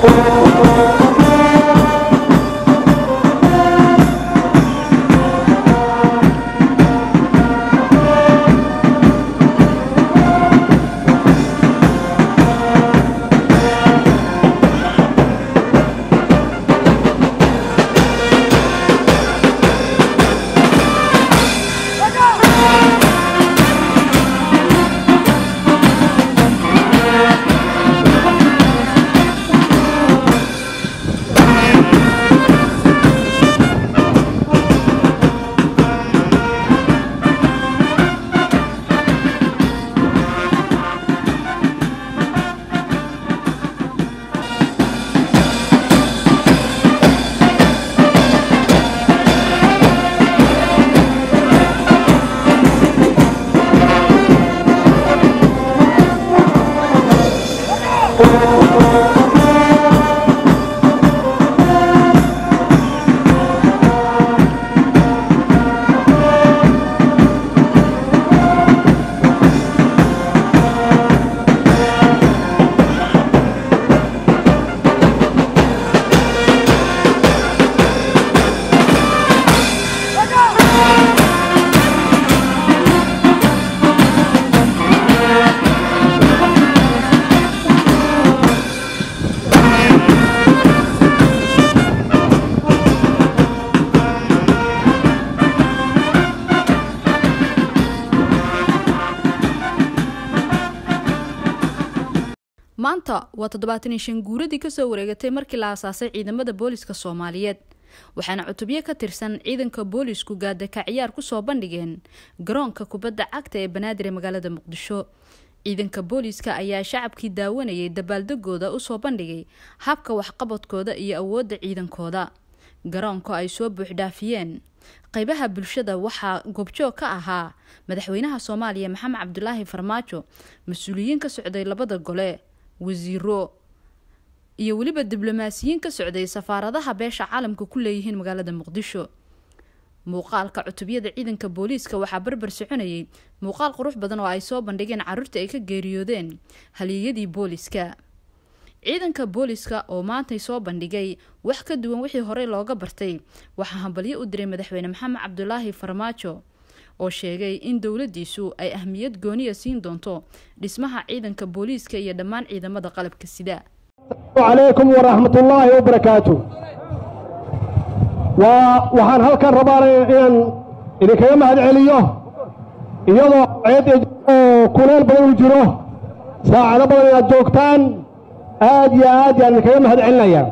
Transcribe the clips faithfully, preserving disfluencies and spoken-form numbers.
maanta waa toddobaatan iyo shan guuradii ka soo wareegatay markii la aasaasay ciidamada booliska Soomaaliyeed waxaana cutubyo ka tirsan ciidanka boolisku gaada ka ciyaar ku soo bandhigeen garoonka kubadda cagta ee Banaadir ee magaalada Muqdisho ciidanka booliska ayaa shacabkii daawanayay dabaaldegooda u soo bandhigay habka waxqabadkooda iyo awoodda ciidankooda garoonka ay soo buux dhaafiyeen qaybaha bulshada waxa goobjoog ka ahaa madaxweynaha Soomaaliya Maxamed Cabdullaahi Farmaajo mas'uuliyiin ka socday labada gole wasiiro iyo waliba diblomaasiyiin ka socday safaaradaha beesha caalamka ku leeyihiin magaalada Muqdisho muuqaalka cutubiyada ciidanka booliska waxa barbar soconayay muuqaal qurux badan oo ay soo bandhigeen carruurta ay ka geeriyoodeen haliyadii booliska ciidanka booliska oo maanta soo bandhigay wax ka duwan wixii hore looga bartay waxa hambalyo u diray madaxweyne Maxamed Cabdullaahi Farmaajo oo sheegay in dawladdiisu ay ahmiyad gooniya siin doonto dhismaha ciidanka booliska iyo dhammaan ciidamada qalabka sida. Alaykum wa rahmatullahi wa barakatuh. Wa waxaan halkan rabaa inaan idinkaga mahad celiyo iyadoo ciid oo kuleel badan jiro saacado badan aad joogtaan aad iyo aad ayaan idinkaga mahad celinayaa.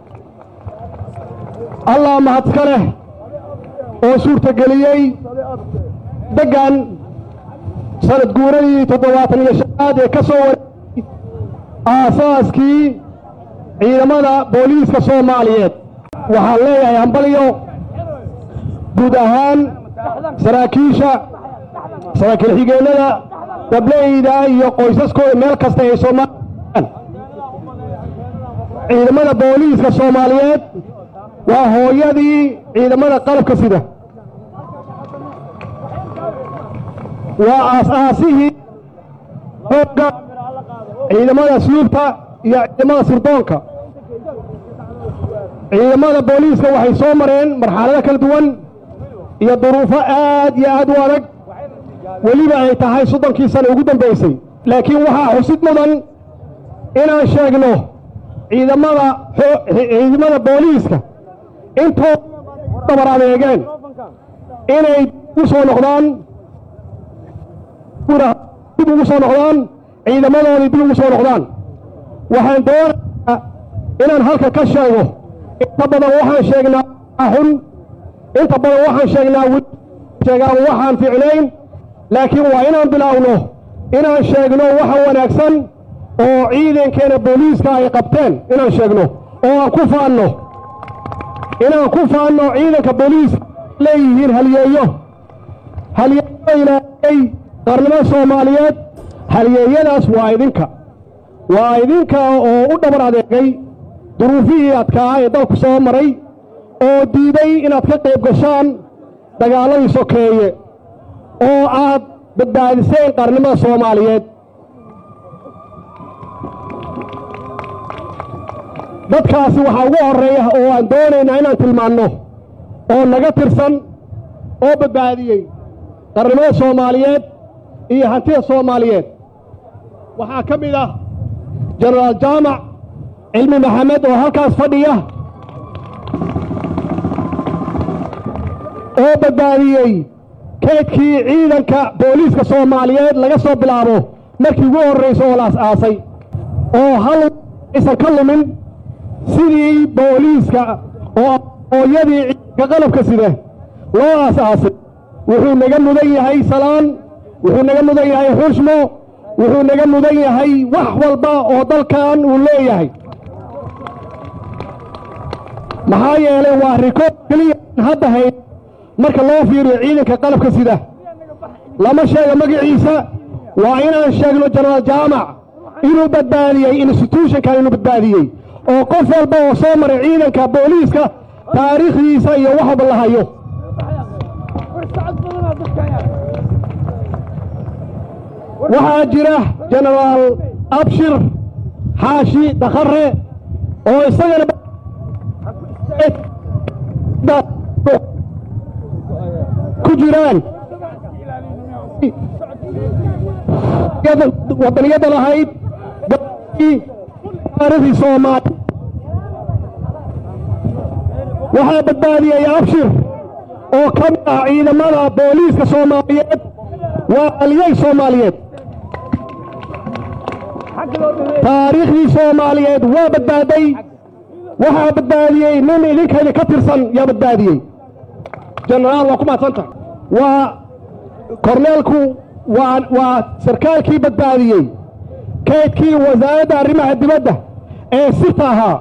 Allah mahad ka leh oo suurtageliyay degan sanad guuradii toddobaatan iyo shanaad ee ka soo wareegay aasaaskii ciidamada booliska Soomaaliyeed waxaan leeyahay hambalyo guud ahaan saraakiisha saraakiil xigeenada dableyda iyo qoysaskooda meel kasta ay Soomaaliyeed ciidamada booliska Soomaaliyeed waa hooyadii ciidamada qalabka sida وأساسه هو عندما سلوبته يا عندما سردونك عندما البوليس وحي صومرين مرحلة كالدوان يا ظروف آد يا آد وارق ولما يتهاي صدن كيسان وجودا بيسي لكن وها حسيت مدن إنا شاقنوه عندما عندما البوليس انتو طبر عليهن إنا يوصلوا نقدان كنا بدو وصل نقدان عندما لا بدو وصل نقدان وحن دور إن هالك كشايو أنت بدو وحن شجنا أهون أنت بدو وحن شجنا ود شجنا وحن فعلين لكن وإن بلاونه إن شجنا وحن ونكسن أو عيدن كان بوليس كاي قبتين إن شجنا أو كوفا إنه إن كوفا إنه عيدن كبوليس ليه هاليوه هاليوه إلى أي قرنما Soomaaliyeed halyeeyadaas waa idinka waa idinka oo u dhabar adeegay duruufihii adkaa ee dalku soo maray oo diiday inaad ka qayb gashaan dagaaladii sokeeye oo aad badbaadiseen qarnimada Soomaaliyeed dadkaasi waxaa ugu horreeya oo aan doonaynaa inaan tilmaanno oo naga tirsan oo badbaadiyey qarnimada Soomaaliyeed iyo hantida Soomaaliyeed waxaa ka mid ah Generaal Jaamac Cilmi Maxamed oo halkaas fadhiya oo badbaadiyey kaydkii ciidanka booliiska Soomaaliyeed laga soo bilaabo markii ugu horreysay oo la aasay oo hal aysan ka lumin sidii booliiska oo hooyadii ciidanka qalabka sida loo aasaasay wuxuu naga mudan yahay salaan wuxuu naga mudan yahay xushmo wuxuu naga mudan yahay wax walba oo dalkan uu leeyahay maxaa yeelay waa rikood kaliya hadda hay marka loo fiiriyo ciidanka qalabka sida lama sheego magaciisa waa inaan sheegno Generaal Jaamac inuu badbaadiyey institutionkan inuu badbaadiyey oo qof walba oo soo maray ciidanka booliiska taariikhdiisa iyo wax walba la hayo waxaa jira Generaal Abshir Xaashi Dakhare oo isagana ku jiraan wadaniyada lahayd taariikhii Soomaali waxaa badbaadiyey Abshir oo ka mid ah ciidamada booliiska Soomaaliyeed waa aliyay Soomaaliyeed taariikhdii Soomaaliyeed waa badbaaday waxaa badbaadiyey nin idinkeeda ka tirsan yaa badbaadiyey Generaal waa ku maadsanta waa korneelku waa waa sarkaalkii badbaadiyey kaydkii wasaaradda arrimaha dibadda ee sirta ahaa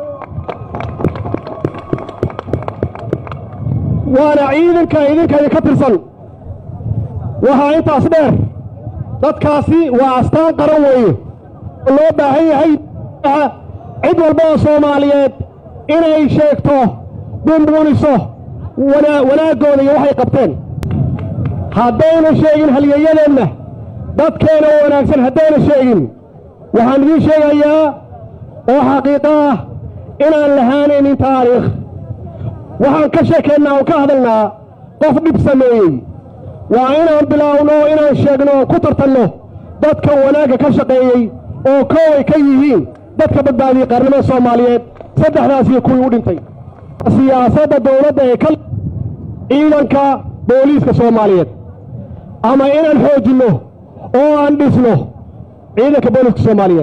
waana ciidanka idinkeeda ka tirsan waxaa intaas dheer dadkaasi waa astaan qaran weeye oo loo baahan yahay cid walba oo Soomaaliyeed inay sheegto bumbuuniso wanaaggooda iyo waxay qabteen haddayna sheegin halyeeyadeenna dadkeena oo wanaagsan haddayna sheegin waxaan idiin sheegayaa oo xaqiiqo ah inaan lahaanaynin taariikh waxaan ka sheekeennaa oo ka hadalnaa qof dhib sameeyey waa inaan bilaawno inaan sheegno oo ku tartanno dadka wanaagga ka shaqeeyey oo kooway ka yihiin dadka badbaadiyey qarnimada Soomaaliyeed saddexdaas iyo kuwii u dhintay siyaasadda dawladda ee kal ciidanka booliiska Soomaaliyeed ama inaan xoojino oo aan dhisno ciidanka booliiska Soomaaliyeed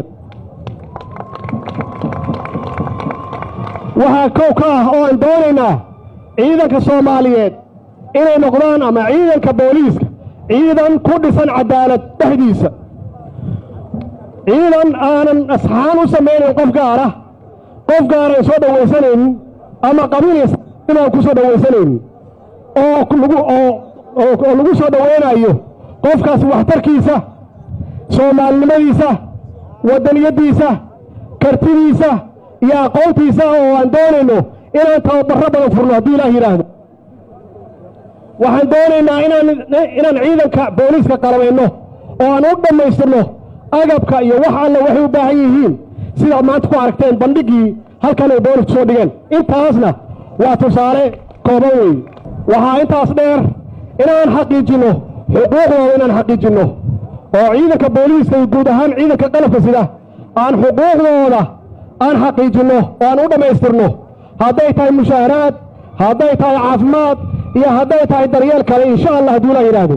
waxaa koow ka ah oo aan doonaynaa ciidanka Soomaaliyeed inay noqdaan ama ciidanka booliiska ciidan ku dhisan cadaalad dhexdiisa ciidan aanan asxaan u samaynayn qof gaar ah qof gaar ay soo dhawaysanaynin ama qabiil inaan ku soo dhawaysanaynin oo lagu oo oo lagu soo dhawaynayo qofkaas waxtarkiisa Soomaalinimadiisa wadaniyadiisa kartidiisa iyo aqoontiisa oo aan doonayno inaan tababarro badan furno haddii Ilaahay yiraahdo waxaan doonaynaa inaan inaan ciidanka booliiska qalabayno oo aan u dhamaystirno agabka iyo wax alla waxay u baahan yihiin sida maanta ku aragteen bandhigii halkan ay booliisku soo dhigeen intaasna waa tusaale kooban weey waxaa intaas dheer inaan xaqiijino xuquuqdooda inaan xaqiijino oo ciidanka booliiska iyo guud ahaan ciidanka qalabka sida aan xuquuqdooda aan xaqiijino oo aan u dhamaystirno hadday tahay mushaaraad hadday tahay caafimaad iyo hadday tahay daryeel kale insha Allah haddii la yiraahdo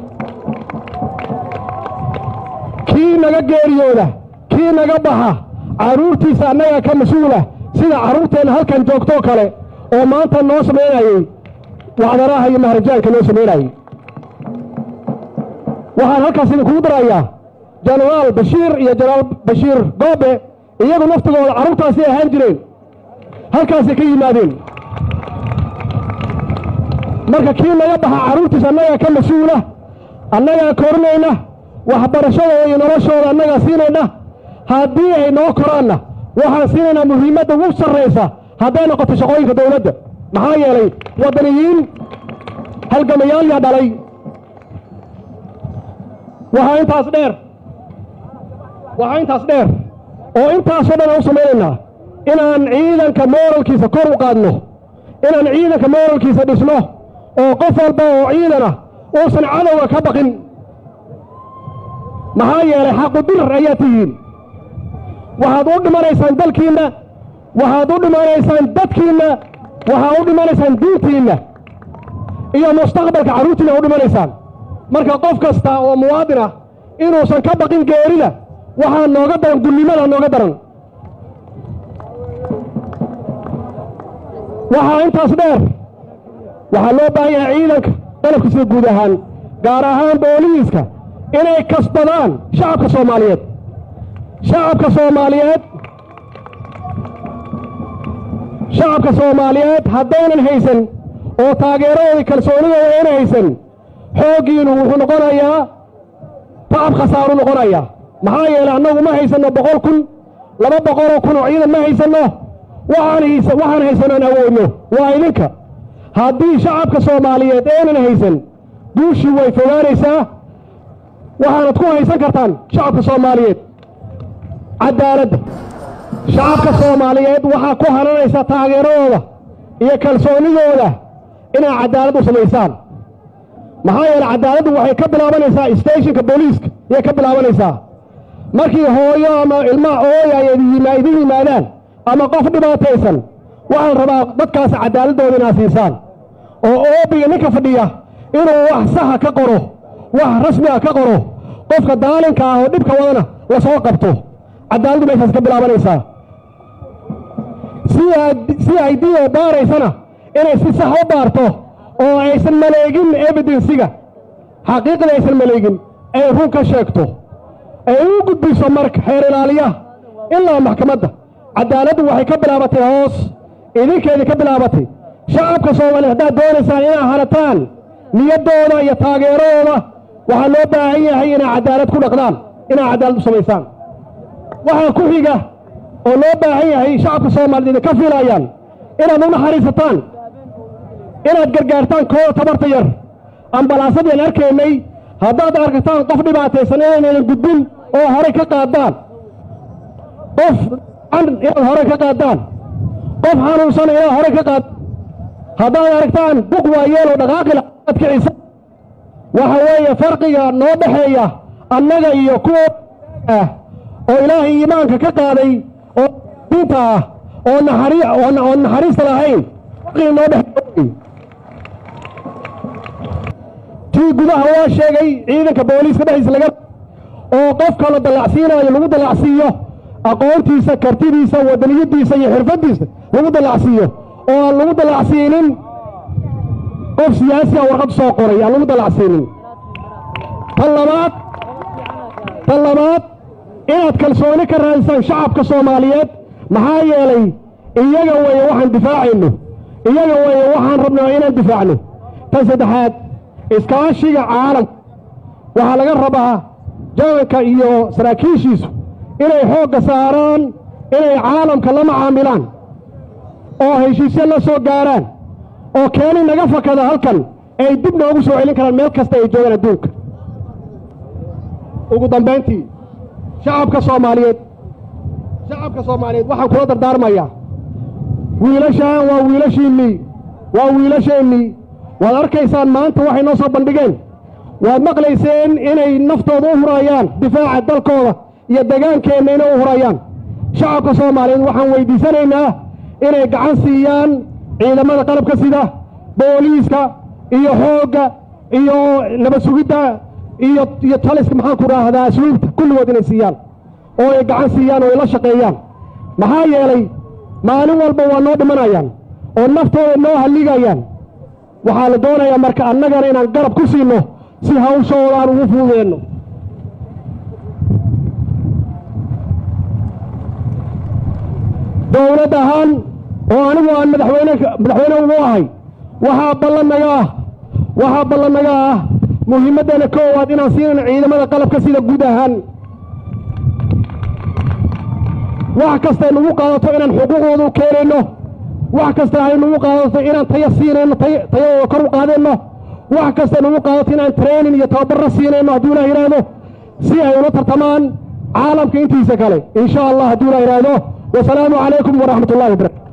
kii naga geeriyooda kii naga baxa caruurtiisa annaga ka mas'uula sida caruurteena halkan joogto kale oo maanta noo sameeyay wacdaraha iyo mahrajaanka noo sameeyay waxaan halkaas idinku darayaa Generaal Bashir iyo Generaal Bashir Goobe iyagu naftigooda caruurtaasi ahaan jireen halkaas ka yimaadeen marka kii naga baxa caruurtiisa annaga ka mas'uula annaga koornayna waxbarashadooda iyo noloshooda annaga siinayna haddii ay noo koraanna waxaan siinaynaa muhiimadda ugu sarraysa hadday noqoto shaqooyinka dawladda maxaa yeelay wadaniyiin halgamayaal yaa dhalay waxaa intaas dheer waxaa intaas dheer oo intaasoo dhan aan u samaynaynaa inaan ciidanka mooralkiisa kor u qaadno inaan ciidanka mooralkiisa dhisno oo qof walba oo ciidana uusan cadowga ka baqin maxaa yeelay xaqu dirar ayaa tihiin waxaad u dhimanaysaan dalkiinna waxaad u dhimanaysaan dadkiinna waxaad u dhimanaysaan diintiinna iyo mustaqbalka carruurtiinna u dhimanaysaan marka qof kasta oo muwaadin ah inuusan ka baqin geerida waxaa nooga daran gulnimada nooga daran waxaa intaas dheer waxaa loo baahan yahay ciidanka qalabka sida guud ahaan gaar ahaan booliiska inay kasbadaan shacabka soomaaliyeed shacabka soomaaliyeed shacabka soomaaliyeed haddaynan haysan oo taageeradooda kalsoonidooda aynan haysan xooggiinu wuxuu noqonayaa tacab khasaaru noqonayaa maxaa yeelay annagu ma haysanno boqol kun laba boqoloo kun oo ciidan ma haysanno waxaan waxaan haysanno aan awoodno waa idinka haddii shacabka soomaaliyeed aynan haysan guushii way fogaanaysaa waxaanad ku haysan kartaan shacabka soomaaliyeed cadaaladda shacabka soomaaliyeed waxaa ku haranaysa taageeradooda iyo kalsoonidooda inay cadaalad u samaysaan maxaa yeelay cadaaladdu waxay ka bilaabanaysaa stationka booliiska ayay ka bilaabanaysaa markii hooyo ama ilma ooya ay idin yimaadaan ama qof dhibaataysan waxaan rabaa dadkaas cadaaladooda inaad siisaan oo oobiga ninka fadhiya inuu wax saxa ka qoro wax rasmi ah ka qoro qofka daalinka ah oo dhibka wadana la soo qabto cadaaladdu meeshaas ka bilaabanaysaa si ay dioo baaraysana inay si sax u baarto oo aysan maleegin evidensiga xaqiiqda aysan maleegin ay run ka sheegto ay u gudbiso marka xeer ilaaliyaha ilaa maxkamadda cadaaladdu waxay ka bilaabatay hoos idinkeedii ka bilaabatay shacabka soomaaliya haddaad doonaysaan inaad hanataan niyaddooda iyo taageeradooda waxaa loo baahan yahay inay cadaalad ku dhaqdaan inaad cadaalad u samaysaan waxaa ku xiga oo loo baahan yahay shacabka soomaaliya idinka filayaan inaad u naxariisataan inaad gargaartaan kooda tabarta yar ambalaasadaan arkaynay haddaad arkataan qof dhibaataysan inaynaydan gudbin oo horay ka qaadaan qof inaad horay ka qaadaan qof xanuunsan inaad horay ka qaadaan haddaad aragtaan buq waayeeloo dhaqaaqila aad kicisa waxa weeye farqiga noo dhexeeya annaga iyo kuwa ah oo ilaahay iimaanka ka qaaday oo diinta ah oo naxari oo naxariista lahayn farqiga noo dhexeeya tii gudaha waa sheegay ciidanka booliiska dhexdiisa laga oo qofka la dallacsiinayo lagu dallacsiiyo aqoontiisa kartidiisa wadaniyadiisa iyo xirfadiisa lagu dallacsiiyo oo aan lagu dallacsiinin qof siyaasi ah warqad soo qoray aan lagu dallacsiinin tan labaad tan labaad inaad kalsooni ka raadisaan shacabka soomaaliyeed maxaa yeelay iyaga weeye waxaan difaacayno iyaga weeye waxaan rabnaa inaan difaacno tan saddexaad iskaashiga caalamka waxaa laga rabaa jaanka iyo saraakiishiisu inay xoogga saaraan inay caalamka la macaamilaan oo heshiisyo la soo gaaraan oo keeni naga fakada halkan ay dib noogu soo celin karaan meel kasta ay joogaan adduunka ugu dambayntii shacabka soomaaliyeed shacabka soomaaliyeed waxaan kula dardaarmayaa wiilashaan waa wiilashiinnii waa wiilasheennii waad arkaysaan maanta waxay noo soo bandhigeen waad maqlayseen inay naftooda u hurayaan difaaca dalkooda iyo degaankeenna inay u hurayaan shacabka soomaaliyeed waxaan weyddiisanaynaa inay gacan siiyaan ciidamada qalabka sida booliiska iyo xoogga iyo nabad sugidda iyo iyo taliska maxaan ku raahdaa asluubta kulligood inay siiyaan oo ay gacan siiyaan oo ay la shaqeeyaan maxaa yeelay maalin walba waa noo dhimanayaan oo naftooda noo halligayaan waxaa la doonayaa marka annagana inaan garab ku siinno si hawshooda aan ugu fududeenno dowlad ahaan oo anigu aan madaxweyne madaxweyne ugu ahay waxaa ballannaga ah waxaa ballannaga ah muhiimaddeena koowaad inaan siinayno ciidamada qalabka sida guud ahaan wax kastay nagu qaadato inaan xuquuqdooda u keenayno wax kasta ay nagu qaadato inaan tayo siinayno tayadooda kor u qaadayno wax kasta nagu qaadato inaan training iyo tababarra siinayno hadduu ilaah yidhaahdo si ay ula tartamaan caalamka intiisa kale insha allah hadduu ilaah yidhaahdo wasalaamu calaykum waraxmat ullahi wabarakatu